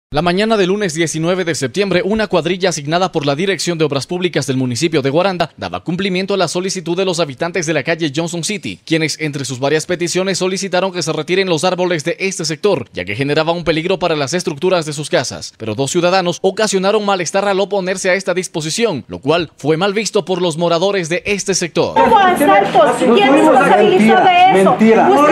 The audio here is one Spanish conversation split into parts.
La mañana del lunes 19 de septiembre, una cuadrilla asignada por la Dirección de Obras Públicas del municipio de Guaranda daba cumplimiento a la solicitud de los habitantes de la calle Johnson City, quienes entre sus varias peticiones solicitaron que se retiren los árboles de este sector, ya que generaba un peligro para las estructuras de sus casas. Pero dos ciudadanos ocasionaron malestar al oponerse a esta disposición, lo cual fue mal visto por los moradores de este sector. Hubo asaltos, ¿quién responsabilizó de eso?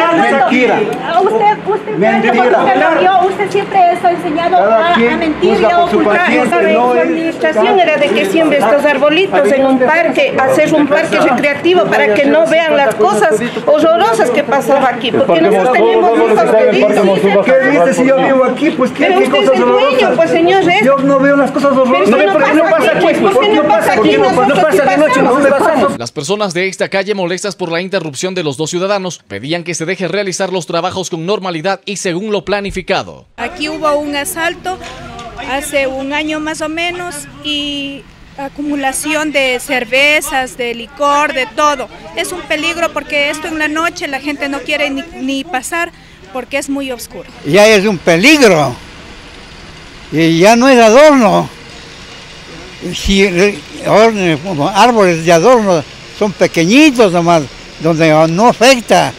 Usted siempre está enseñado a mentir y a ocultar. Su administración era de que siempre estos arbolitos en un parque, hacer un parque recreativo para que no vean las cosas horrorosas que pasaba aquí, porque nosotros tenemos hijos pequeños. ¿Qué dice si yo vivo aquí? Pues ¿qué cosas horrorosas? Pues señor, yo no veo las cosas horrorosas. No pasa aquí, pues ¿por qué no pasa aquí? No pasa de noche, nosotros pasamos. Las personas de esta calle, molestas por la interrupción de los dos ciudadanos, pedían que se deje realizar los trabajos con normalidad y según lo planificado. Aquí hubo un asalto hace un año más o menos y acumulación de cervezas, de licor, de todo. Es un peligro porque esto en la noche la gente no quiere ni pasar porque es muy oscuro. Ya es un peligro y ya no es adorno. Si árboles de adorno son pequeñitos nomás, donde no afecta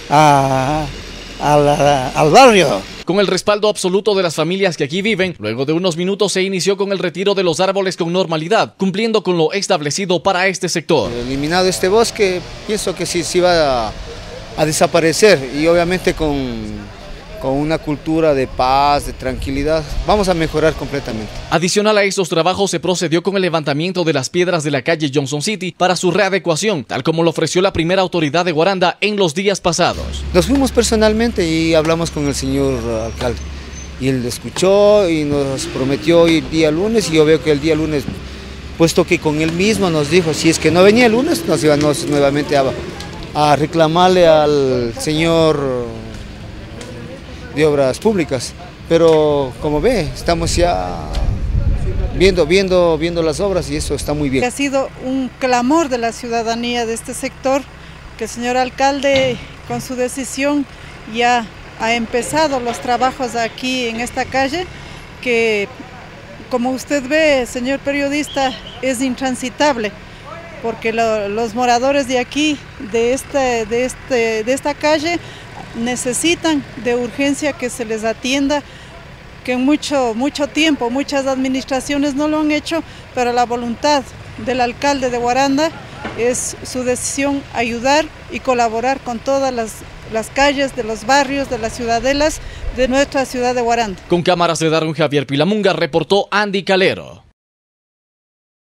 al barrio. Con el respaldo absoluto de las familias que aquí viven, luego de unos minutos se inició con el retiro de los árboles con normalidad, cumpliendo con lo establecido para este sector. Eliminado este bosque, pienso que sí va a desaparecer y obviamente con una cultura de paz, de tranquilidad, vamos a mejorar completamente. Adicional a estos trabajos se procedió con el levantamiento de las piedras de la calle Johnson City para su readecuación, tal como lo ofreció la primera autoridad de Guaranda en los días pasados. Nos fuimos personalmente y hablamos con el señor alcalde y él escuchó y nos prometió ir día lunes y yo veo que el día lunes, puesto que con él mismo nos dijo, si es que no venía el lunes, nos íbamos nuevamente a reclamarle al señor de Obras Públicas, pero como ve, estamos ya viendo las obras y eso está muy bien. Ha sido un clamor de la ciudadanía de este sector, que el señor alcalde con su decisión ya ha empezado los trabajos aquí en esta calle, que como usted ve, señor periodista, es intransitable, porque los moradores de aquí, de esta calle, necesitan de urgencia que se les atienda, que en mucho tiempo muchas administraciones no lo han hecho, pero la voluntad del alcalde de Guaranda es su decisión ayudar y colaborar con todas las calles de los barrios, de las ciudadelas de nuestra ciudad de Guaranda. Con cámaras de Darwin Javier Pilamunga, reportó Andy Calero.